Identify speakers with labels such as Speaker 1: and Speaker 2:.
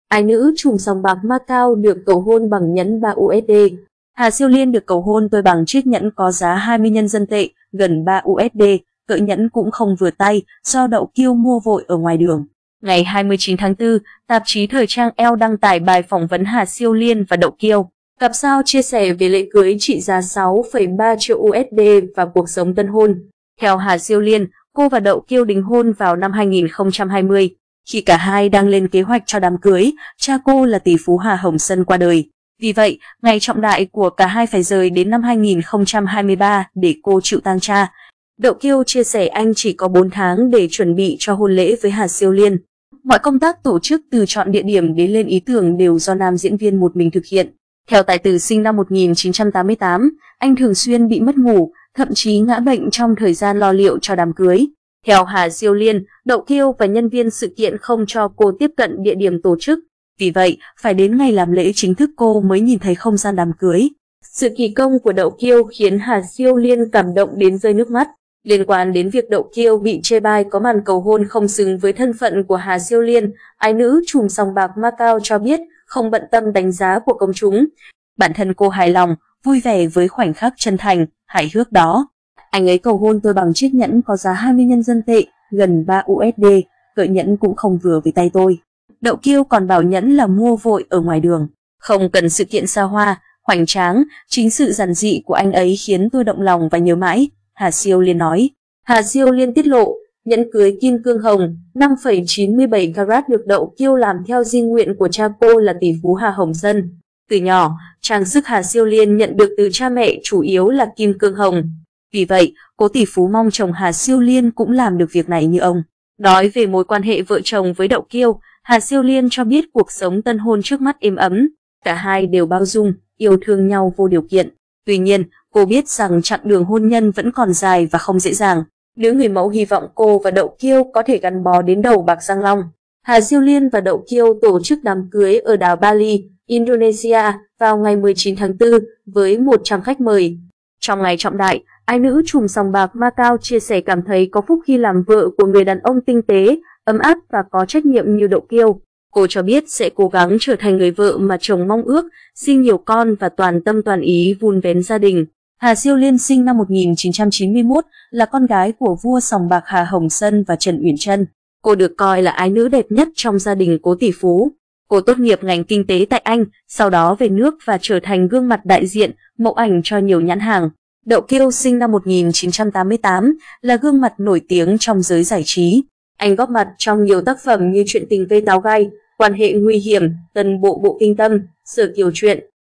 Speaker 1: Ái nữ trùm sòng bạc Macau được cầu hôn bằng nhẫn 3 USD. Hà Siêu Liên được cầu hôn tôi bằng chiếc nhẫn có giá 20 nhân dân tệ, gần 3 USD, cỡ nhẫn cũng không vừa tay, do Đậu Kiêu mua vội ở ngoài đường. Ngày 29 tháng 4, tạp chí thời trang Elle đăng tải bài phỏng vấn Hà Siêu Liên và Đậu Kiêu. Cặp sao chia sẻ về lễ cưới trị giá 6,3 triệu USD và cuộc sống tân hôn. Theo Hà Siêu Liên, cô và Đậu Kiêu đính hôn vào năm 2020. Khi cả hai đang lên kế hoạch cho đám cưới, cha cô là tỷ phú Hà Hồng Sân qua đời. Vì vậy, ngày trọng đại của cả hai phải rời đến năm 2023 để cô chịu tang cha. Đậu Kiêu chia sẻ anh chỉ có 4 tháng để chuẩn bị cho hôn lễ với Hà Siêu Liên. Mọi công tác tổ chức từ chọn địa điểm đến lên ý tưởng đều do nam diễn viên một mình thực hiện. Theo tài tử sinh năm 1988, anh thường xuyên bị mất ngủ, thậm chí ngã bệnh trong thời gian lo liệu cho đám cưới. Theo Hà Siêu Liên, Đậu Kiêu và nhân viên sự kiện không cho cô tiếp cận địa điểm tổ chức. Vì vậy, phải đến ngày làm lễ chính thức cô mới nhìn thấy không gian đám cưới. Sự kỳ công của Đậu Kiêu khiến Hà Siêu Liên cảm động đến rơi nước mắt. Liên quan đến việc Đậu Kiêu bị chê bai có màn cầu hôn không xứng với thân phận của Hà Siêu Liên, ái nữ trùm sòng bạc Macau cho biết không bận tâm đánh giá của công chúng. Bản thân cô hài lòng, vui vẻ với khoảnh khắc chân thành, hài hước đó. Anh ấy cầu hôn tôi bằng chiếc nhẫn có giá 20 nhân dân tệ, gần 3 USD, cỡ nhẫn cũng không vừa với tay tôi. Đậu Kiêu còn bảo nhẫn là mua vội ở ngoài đường, không cần sự kiện xa hoa, hoành tráng, chính sự giản dị của anh ấy khiến tôi động lòng và nhớ mãi, Hà Siêu Liên nói. Hà Siêu Liên tiết lộ, nhẫn cưới kim cương hồng 5,97 carat được Đậu Kiêu làm theo di nguyện của cha cô là tỷ phú Hà Hồng Sân. Từ nhỏ, trang sức Hà Siêu Liên nhận được từ cha mẹ chủ yếu là kim cương hồng. Vì vậy, cố tỷ phú mong chồng Hà Siêu Liên cũng làm được việc này như ông. Nói về mối quan hệ vợ chồng với Đậu Kiêu, Hà Siêu Liên cho biết cuộc sống tân hôn trước mắt êm ấm. Cả hai đều bao dung, yêu thương nhau vô điều kiện. Tuy nhiên, cô biết rằng chặng đường hôn nhân vẫn còn dài và không dễ dàng. Nữ người mẫu hy vọng cô và Đậu Kiêu có thể gắn bó đến đầu bạc răng long. Hà Siêu Liên và Đậu Kiêu tổ chức đám cưới ở đảo Bali, Indonesia vào ngày 19 tháng 4 với 100 khách mời. Trong ngày trọng đại, ái nữ trùm sòng bạc Macau chia sẻ cảm thấy có phúc khi làm vợ của người đàn ông tinh tế, ấm áp và có trách nhiệm như Đậu Kiêu. Cô cho biết sẽ cố gắng trở thành người vợ mà chồng mong ước, sinh nhiều con và toàn tâm toàn ý vun vén gia đình. Hà Siêu Liên sinh năm 1991, là con gái của vua sòng bạc Hà Hồng Sân và Trần Uyển Trân. Cô được coi là ái nữ đẹp nhất trong gia đình cố tỷ phú. Cô tốt nghiệp ngành kinh tế tại Anh, sau đó về nước và trở thành gương mặt đại diện, mẫu ảnh cho nhiều nhãn hàng. Đậu Kiêu sinh năm 1988, là gương mặt nổi tiếng trong giới giải trí. Anh góp mặt trong nhiều tác phẩm như Chuyện tình vê táo gai, Quan hệ nguy hiểm, Tân bộ bộ kinh tâm, Sở Kiều truyện.